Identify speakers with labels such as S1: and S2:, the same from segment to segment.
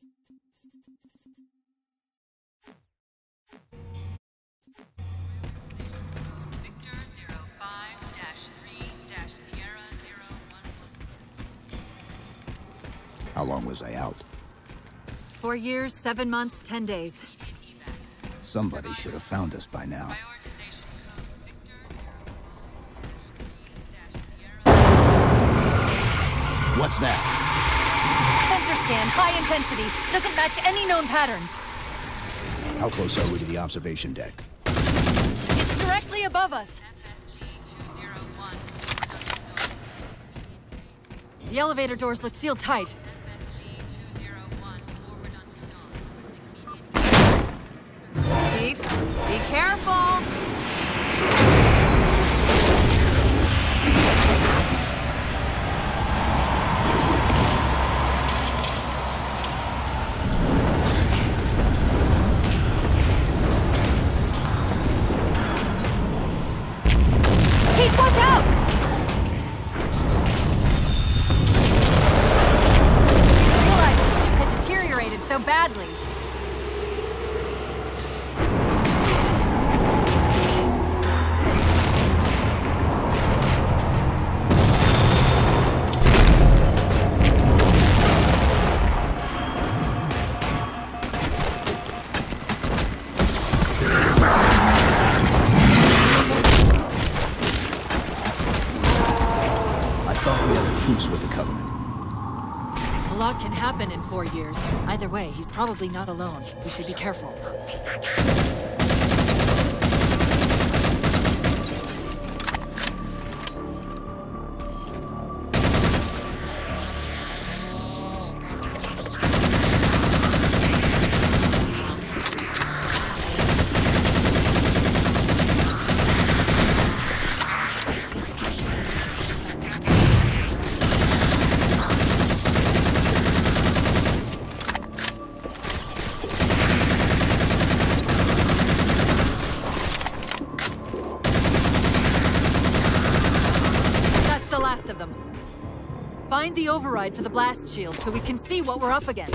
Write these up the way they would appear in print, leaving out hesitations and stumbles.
S1: How long was I out?
S2: 4 years, 7 months, 10 days.
S1: Somebody should have found us by now. What's that?
S2: Sensor scan, high intensity. Doesn't match any known patterns.
S1: How close are we to the observation deck?
S2: It's directly above us. The elevator doors look sealed tight. Chief, be careful! Chief, watch out! I realized the ship had deteriorated so badly.
S1: With the Covenant.
S2: A lot can happen in 4 years. Either way, he's probably not alone. We should be careful. Of them. Find the override for the blast shield so we can see what we're up against.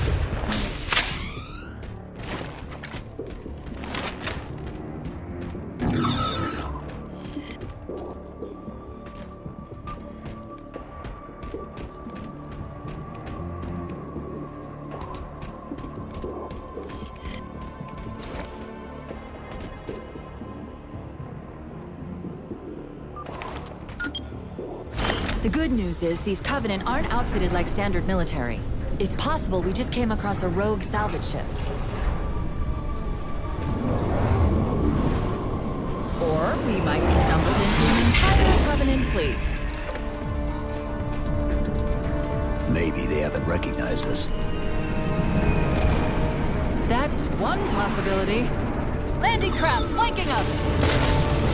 S2: The good news is these Covenant aren't outfitted like standard military. It's possible we just came across a rogue salvage ship. Or we might have stumbled into an entire Covenant fleet.
S1: Maybe they haven't recognized us.
S2: That's one possibility. Landing craft flanking us!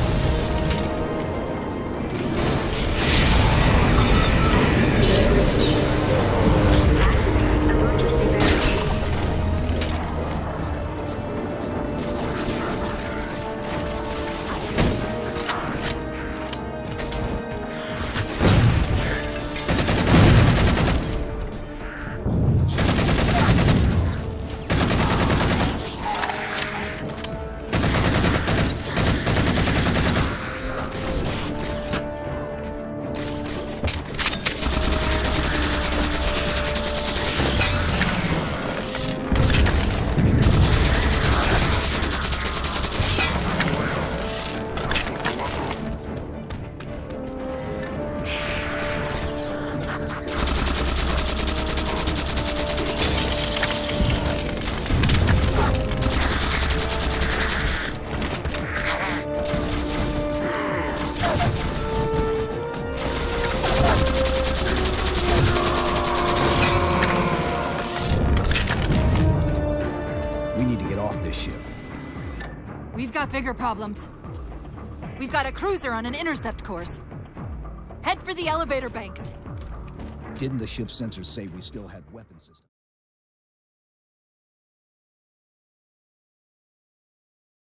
S2: We've got bigger problems. We've got a cruiser on an intercept course. Head for the elevator banks.
S1: Didn't the ship's sensors say we still had weapon systems?